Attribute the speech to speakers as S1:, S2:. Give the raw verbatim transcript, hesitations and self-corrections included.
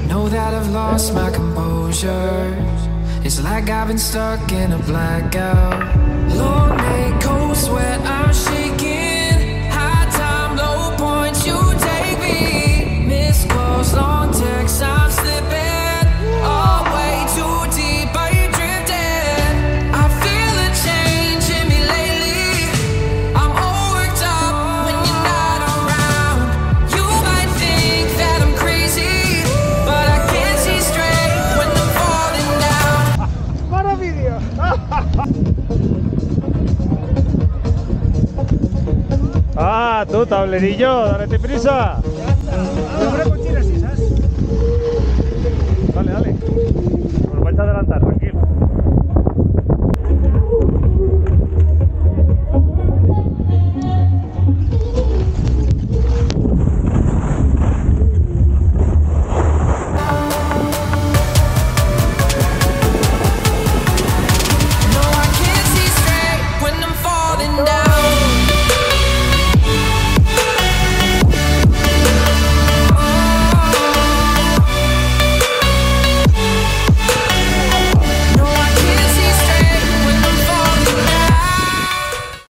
S1: know that I've lost my composure. It's like I've been stuck in a blackout. Long night, cold sweat, I'm shaking. High time, low points, you take me. Missed calls, long texts, I'm slipping. All way too deep, are you drifting? I feel a change in me lately. I'm all worked up when you're not around. You might think that I'm crazy, but I can't see straight when I'm falling down.
S2: Para vídeo. Ah, tú, tablerillo, dale prisa.